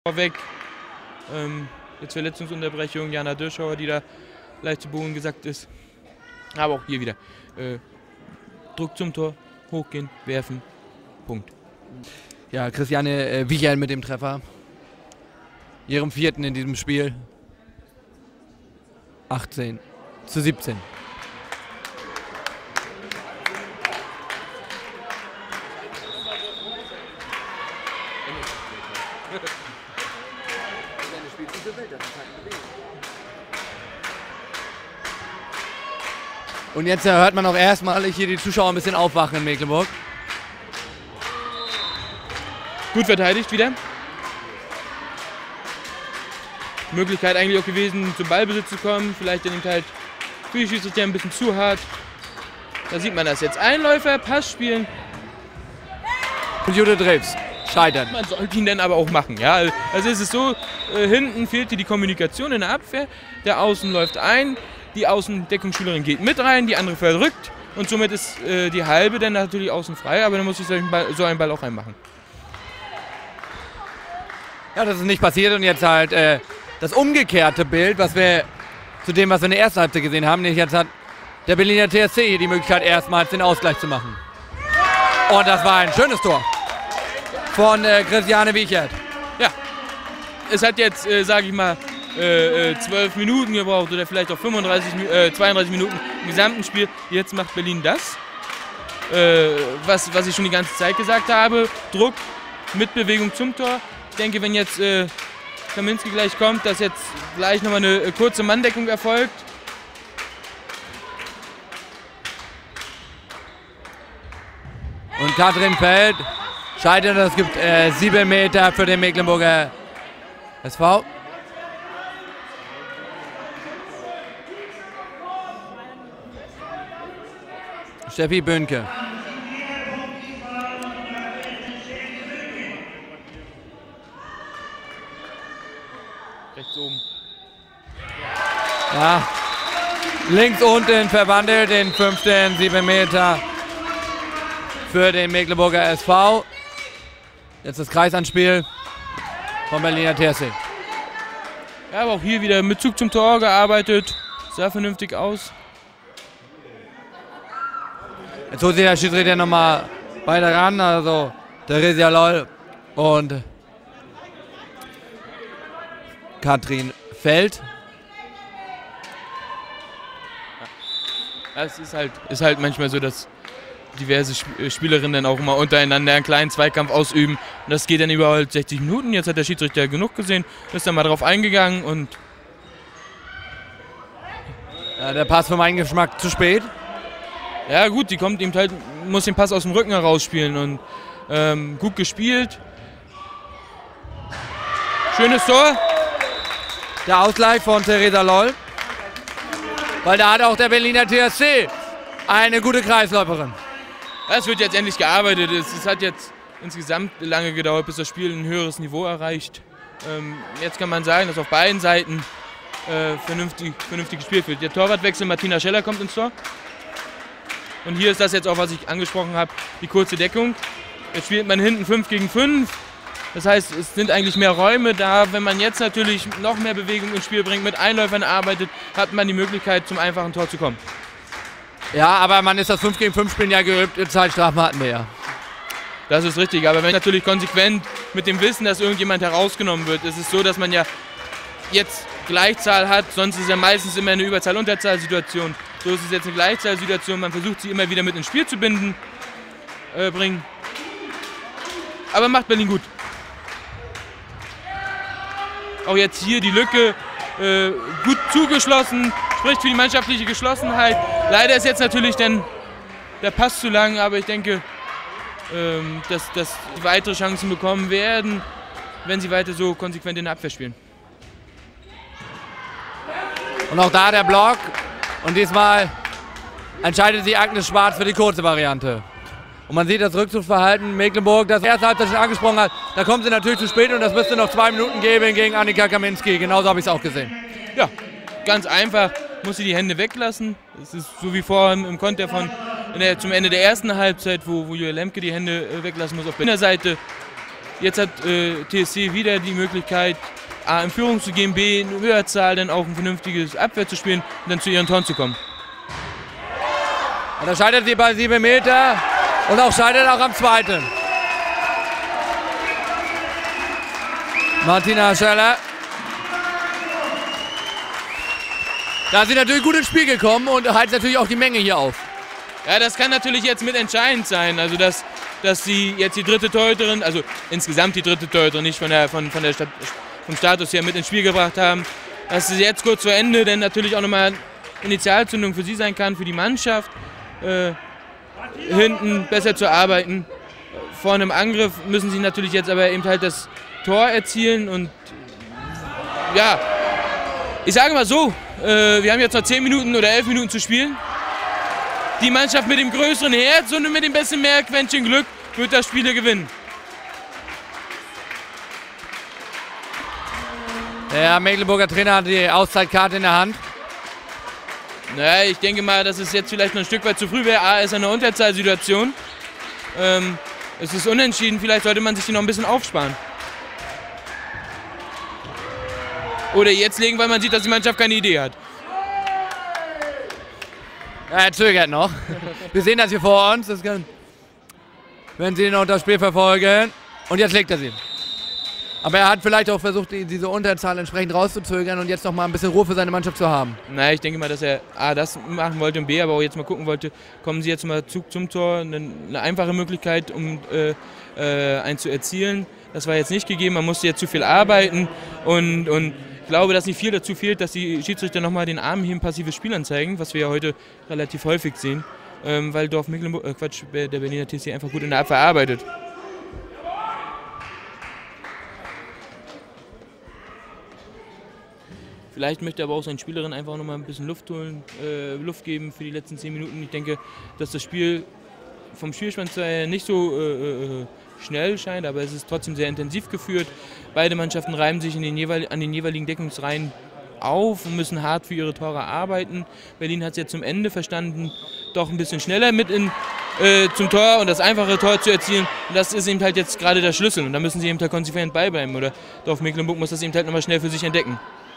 Vorweg, jetzt Verletzungsunterbrechung, Jana Dirschauer, die da leicht zu Boden gesackt ist. Aber auch hier wieder Druck zum Tor, hochgehen, werfen, Punkt. Ja, Christiane Wiechert mit dem Treffer. Ihrem vierten in diesem Spiel. 18:17. Und jetzt hört man auch erstmalig hier die Zuschauer ein bisschen aufwachen in Mecklenburg. Gut verteidigt wieder. Möglichkeit eigentlich auch gewesen, zum Ballbesitz zu kommen. Vielleicht in dem Teil für die Schiedsrichter ein bisschen zu hart. Da sieht man das jetzt. Einläufer, Pass spielen. Und Judith Drews scheitern. Man sollte ihn dann aber auch machen. Ja? Also ist es so, hinten fehlte die Kommunikation in der Abwehr. Der Außen läuft ein, die Außendeckungsspielerin geht mit rein, die andere verrückt. Und somit ist die halbe dann natürlich außen frei. Aber dann muss ich so einen Ball auch reinmachen. Ja, das ist nicht passiert und jetzt halt das umgekehrte Bild, was wir zu dem, was wir in der ersten Halbzeit gesehen haben. Nämlich jetzt hat der Berliner TSC hier die Möglichkeit, erstmals den Ausgleich zu machen. Und das war ein schönes Tor von Christiane Wiechert. Ja, es hat jetzt, sage ich mal, 12 Minuten gebraucht oder vielleicht auch 32 Minuten im gesamten Spiel. Jetzt macht Berlin das, was ich schon die ganze Zeit gesagt habe. Druck mit Bewegung zum Tor. Ich denke, wenn jetzt Kaminski gleich kommt, dass jetzt gleich nochmal eine kurze Manndeckung erfolgt. Und Katrin Feld scheitert, es gibt 7 Meter für den Mecklenburger SV. Steffi Bönke. Rechts oben. Ja, links unten verwandelt den 5. 7 Meter für den Mecklenburger SV. Jetzt das Kreisanspiel vom Berliner TSC. Ja, aber auch hier wieder mit Zug zum Tor gearbeitet. Sah vernünftig aus. Jetzt holt sich der Schiedsrichter nochmal weiter ran, also Theresia Loll und Katrin Feld. Ja, es ist halt manchmal so, dass diverse Spielerinnen dann auch immer untereinander einen kleinen Zweikampf ausüben. Und das geht dann über halt 60 Minuten. Jetzt hat der Schiedsrichter genug gesehen, ist dann mal drauf eingegangen und ja, der Pass für meinen Geschmack zu spät. Ja gut, die kommt eben halt, muss den Pass aus dem Rücken herausspielen und gut gespielt. Schönes Tor. Der Ausgleich von Theresia Loll. Weil da hat auch der Berliner TSC eine gute Kreisläuferin. Es wird jetzt endlich gearbeitet. Es hat jetzt insgesamt lange gedauert, bis das Spiel ein höheres Niveau erreicht. Jetzt kann man sagen, dass auf beiden Seiten vernünftig gespielt wird. Der Torwartwechsel, Martina Scheller kommt ins Tor. Und hier ist das jetzt auch, was ich angesprochen habe, die kurze Deckung. Jetzt spielt man hinten 5 gegen 5. Das heißt, es sind eigentlich mehr Räume da. Wenn man jetzt natürlich noch mehr Bewegung ins Spiel bringt, mit Einläufern arbeitet, hat man die Möglichkeit, zum einfachen Tor zu kommen. Ja, aber man ist das 5 gegen 5 Spielen ja geübt. Zeitstrafen hatten wir ja. Das ist richtig. Aber wenn natürlich konsequent mit dem Wissen, dass irgendjemand herausgenommen wird, ist es so, dass man ja jetzt Gleichzahl hat. Sonst ist ja meistens immer eine Überzahl-Unterzahl-Situation. So ist es jetzt eine Gleichzahlsituation. Man versucht sie immer wieder mit ins Spiel zu bringen. Aber macht Berlin gut. Auch jetzt hier die Lücke gut zugeschlossen, spricht für die mannschaftliche Geschlossenheit. Leider ist jetzt natürlich dann der Pass zu lang, aber ich denke, dass die weitere Chancen bekommen werden, wenn sie weiter so konsequent in der Abwehr spielen. Und auch da der Block. Und diesmal entscheidet sich Agnes Schwarz für die kurze Variante. Und man sieht das Rückzugsverhalten Mecklenburg, das erste Halbzeit schon angesprochen hat. Da kommen sie natürlich zu spät und das müsste noch 2 Minuten geben gegen Annika Kaminski. Genauso habe ich es auch gesehen. Ja, ganz einfach. Muss sie die Hände weglassen. Es ist so wie vorhin im Konter zum Ende der ersten Halbzeit, wo Julia Lemke die Hände weglassen muss auf der Seite. Jetzt hat TSC wieder die Möglichkeit, A, in Führung zu gehen, B, in Überzahl dann auch ein vernünftiges Abwehr zu spielen und dann zu ihren Toren zu kommen. Und da scheitert sie bei 7 Meter und auch scheitert auch am zweiten. Martina Scheller. Da ist sie natürlich gut ins Spiel gekommen und heizt natürlich auch die Menge hier auf. Ja, das kann natürlich jetzt mit entscheidend sein, also dass sie jetzt die dritte Torhüterin, also insgesamt die dritte Torhüterin, nicht vom Status her mit ins Spiel gebracht haben, dass sie jetzt kurz vor Ende dann natürlich auch nochmal Initialzündung für sie sein kann, für die Mannschaft, hinten besser zu arbeiten. Vor einem Angriff müssen sie natürlich jetzt aber eben halt das Tor erzielen und ja, ich sage mal so, wir haben jetzt noch 10 Minuten oder 11 Minuten zu spielen. Die Mannschaft mit dem größeren Herz und mit dem bisschen mehr Quäntchen Glück wird das Spiel gewinnen. Der Mecklenburger Trainer hat die Auszeitkarte in der Hand. Naja, ich denke mal, dass es jetzt vielleicht noch ein Stück weit zu früh wäre. A, ist eine Unterzahlsituation. Es ist unentschieden, vielleicht sollte man sich die noch ein bisschen aufsparen. Oder jetzt legen, weil man sieht, dass die Mannschaft keine Idee hat. Ja, er zögert noch. Wir sehen das hier vor uns. Das kann, wenn Sie noch das Spiel verfolgen. Und jetzt legt er sie. Aber er hat vielleicht auch versucht, diese Unterzahl entsprechend rauszuzögern und jetzt noch mal ein bisschen Ruhe für seine Mannschaft zu haben. Naja, ich denke mal, dass er A, das machen wollte und B, aber auch jetzt mal gucken wollte, kommen Sie jetzt mal Zug zum Tor. Eine einfache Möglichkeit, um einen zu erzielen. Das war jetzt nicht gegeben, man musste jetzt zu viel arbeiten und ich glaube, dass nicht viel dazu fehlt, dass die Schiedsrichter nochmal den Armheben passives Spiel anzeigen, was wir ja heute relativ häufig sehen, weil der Berliner TSC einfach gut in der Abwehr arbeitet. Vielleicht möchte aber auch seine Spielerin einfach nochmal ein bisschen Luft holen, Luft geben für die letzten 10 Minuten. Ich denke, dass das Spiel vom Spielstand zwar nicht so schnell scheint, aber es ist trotzdem sehr intensiv geführt. Beide Mannschaften reiben sich an den jeweiligen Deckungsreihen auf und müssen hart für ihre Tore arbeiten. Berlin hat es jetzt zum Ende verstanden, doch ein bisschen schneller mit zum Tor und das einfache Tor zu erzielen. Und das ist eben halt jetzt gerade der Schlüssel und da müssen sie eben halt konsequent beibleiben. Oder Dorf Mecklenburg muss das eben halt nochmal schnell für sich entdecken.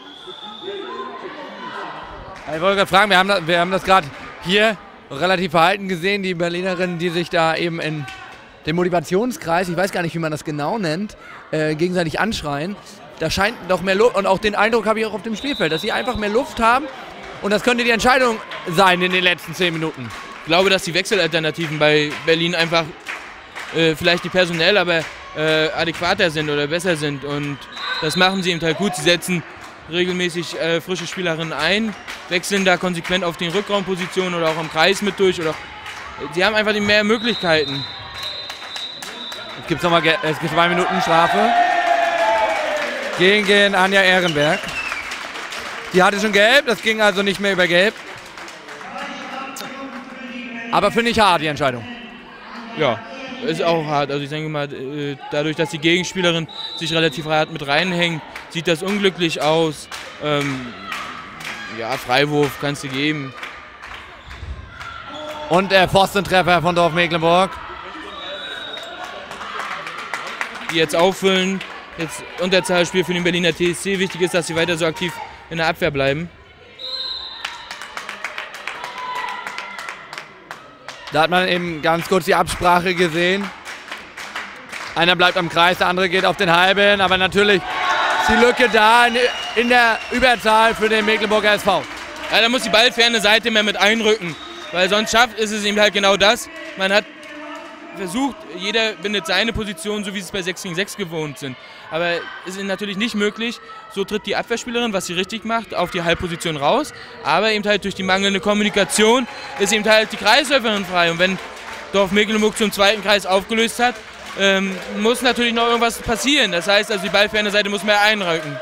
Ich wollte gerade fragen, wir haben das gerade hier relativ verhalten gesehen, die Berlinerinnen, die sich da eben in dem Motivationskreis, ich weiß gar nicht, wie man das genau nennt, gegenseitig anschreien. Da scheint noch mehr Luft, und auch den Eindruck habe ich auch auf dem Spielfeld, dass sie einfach mehr Luft haben und das könnte die Entscheidung sein in den letzten 10 Minuten. Ich glaube, dass die Wechselalternativen bei Berlin einfach vielleicht nicht personell, aber adäquater sind oder besser sind und das machen sie eben halt gut. Sie setzen regelmäßig frische Spielerinnen ein, wechseln da konsequent auf den Rückraumpositionen oder auch am Kreis mit durch. Oder sie haben einfach mehr Möglichkeiten. Es gibt 2 Minuten Strafe gegen Anja Ehrenberg. Die hatte schon gelb, das ging also nicht mehr über gelb. Aber finde ich hart, die Entscheidung. Ja, ist auch hart. Also ich denke mal, dadurch, dass die Gegenspielerin sich relativ hart mit reinhängt, sieht das unglücklich aus. Ja, Freiwurf kannst du geben. Und der Pfostentreffer von Dorf Mecklenburg. Die jetzt auffüllen. Jetzt Unterzahlspiel für den Berliner TSC. Wichtig ist, dass sie weiter so aktiv in der Abwehr bleiben. Da hat man eben ganz kurz die Absprache gesehen. Einer bleibt am Kreis, der andere geht auf den halben. Aber natürlich ist die Lücke da in der Überzahl für den Mecklenburger SV. Ja, da muss die ballferne Seite mehr mit einrücken. Weil sonst ist es eben halt genau das. Man hat versucht, jeder bindet seine Position, so wie sie es bei 6 gegen 6 gewohnt sind. Aber es ist natürlich nicht möglich. So tritt die Abwehrspielerin, was sie richtig macht, auf die Halbposition raus. Aber eben halt durch die mangelnde Kommunikation ist eben halt die Kreisläuferin frei. Und wenn Dorf Mecklenburg zum zweiten Kreis aufgelöst hat, muss natürlich noch irgendwas passieren. Das heißt, also die ballferne Seite muss mehr einrücken.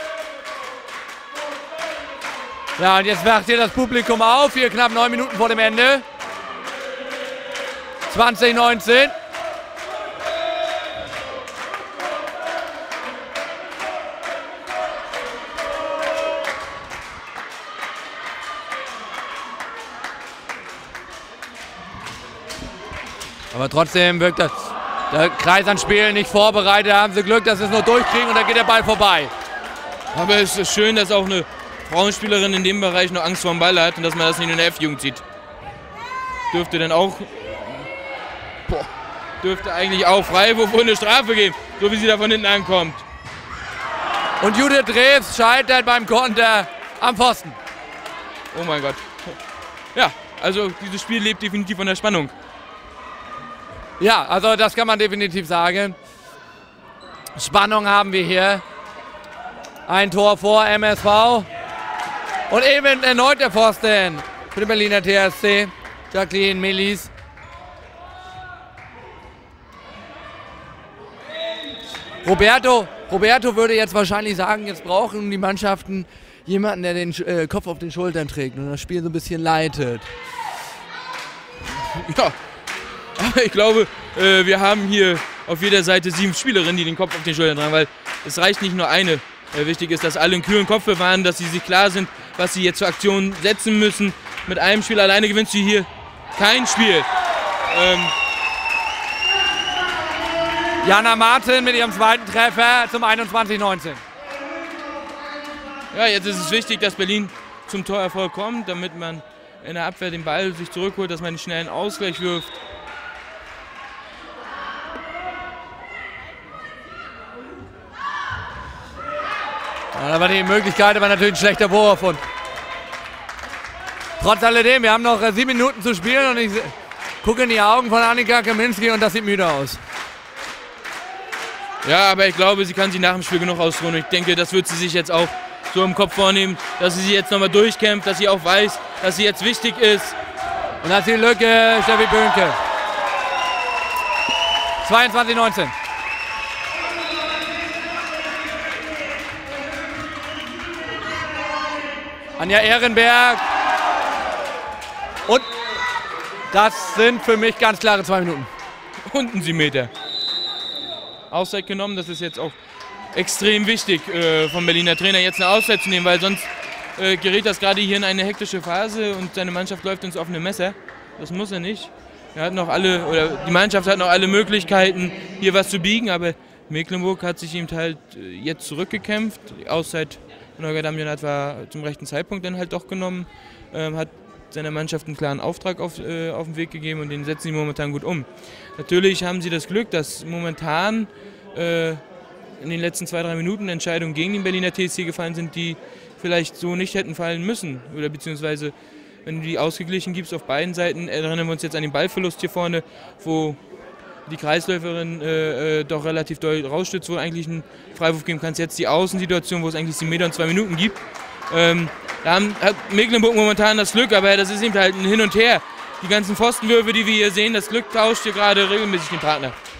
Ja, und jetzt wacht hier das Publikum auf, hier knapp 9 Minuten vor dem Ende. 20:19. Aber trotzdem wirkt das Der Kreis an Spielen nicht vorbereitet, da haben sie Glück, dass sie es nur durchkriegen und dann geht der Ball vorbei. Aber es ist schön, dass auch eine Frauenspielerin in dem Bereich noch Angst vor dem Ball hat und dass man das nicht in der F-Jugend sieht. Dürfte dann auch, dürfte eigentlich auch Freiwurf und eine Strafe geben, so wie sie da von hinten ankommt. Und Judith Drews scheitert beim Konter am Pfosten. Oh mein Gott. Ja, also dieses Spiel lebt definitiv von der Spannung. Ja, also das kann man definitiv sagen. Spannung haben wir hier. Ein Tor vor MSV. Und eben erneut der Pfosten für den Berliner TSC. Jacqueline Melis. Roberto würde jetzt wahrscheinlich sagen, jetzt brauchen die Mannschaften jemanden, der den Kopf auf den Schultern trägt und das Spiel so ein bisschen leitet. Ja, aber ich glaube, wir haben hier auf jeder Seite 7 Spielerinnen, die den Kopf auf den Schultern tragen, weil es reicht nicht nur eine. Wichtig ist, dass alle einen kühlen Kopf bewahren, dass sie sich klar sind, was sie jetzt zur Aktion setzen müssen. Mit einem Spiel alleine gewinnst du hier kein Spiel. Jana Martin mit ihrem zweiten Treffer zum 21:19. Ja, jetzt ist es wichtig, dass Berlin zum Torerfolg kommt, damit man in der Abwehr den Ball sich zurückholt, dass man einen schnellen Ausgleich wirft. Ja, da war die Möglichkeit, aber natürlich ein schlechter Wurf. Und trotz alledem, wir haben noch 7 Minuten zu spielen und ich gucke in die Augen von Annika Kaminski und das sieht müde aus. Ja, aber ich glaube, sie kann sich nach dem Spiel genug ausruhen. Ich denke, das wird sie sich jetzt auch so im Kopf vornehmen, dass sie sich jetzt nochmal durchkämpft, dass sie auch weiß, dass sie jetzt wichtig ist. Und das ist die Lücke, Steffi Böhnke. 22:19. Anja Ehrenberg. Und das sind für mich ganz klare 2 Minuten. Und ein 7 Meter. Auszeit genommen, das ist jetzt auch extrem wichtig vom Berliner Trainer, jetzt eine Auszeit zu nehmen, weil sonst gerät das gerade hier in eine hektische Phase und seine Mannschaft läuft ins offene Messer. Das muss er nicht. Er hat noch alle, oder die Mannschaft hat noch alle Möglichkeiten, hier was zu biegen, aber Mecklenburg hat sich eben halt jetzt zurückgekämpft. Die Auszeit von Holger Damjanat war zum rechten Zeitpunkt dann halt doch genommen, hat seiner Mannschaft einen klaren Auftrag auf den Weg gegeben und den setzen sie momentan gut um. Natürlich haben sie das Glück, dass momentan in den letzten 2-3 Minuten Entscheidungen gegen den Berliner TSC gefallen sind, die vielleicht so nicht hätten fallen müssen. Oder beziehungsweise, wenn du die ausgeglichen gibst auf beiden Seiten, erinnern wir uns jetzt an den Ballverlust hier vorne, wo die Kreisläuferin doch relativ doll rausstützt, wo du eigentlich einen Freiwurf geben kannst. Jetzt die Außensituation, wo es eigentlich 7 Meter und 2 Minuten gibt. Da hat Mecklenburg momentan das Glück, aber das ist eben halt ein Hin und Her. Die ganzen Pfostenwürfe, die wir hier sehen, das Glück tauscht hier gerade regelmäßig den Partner.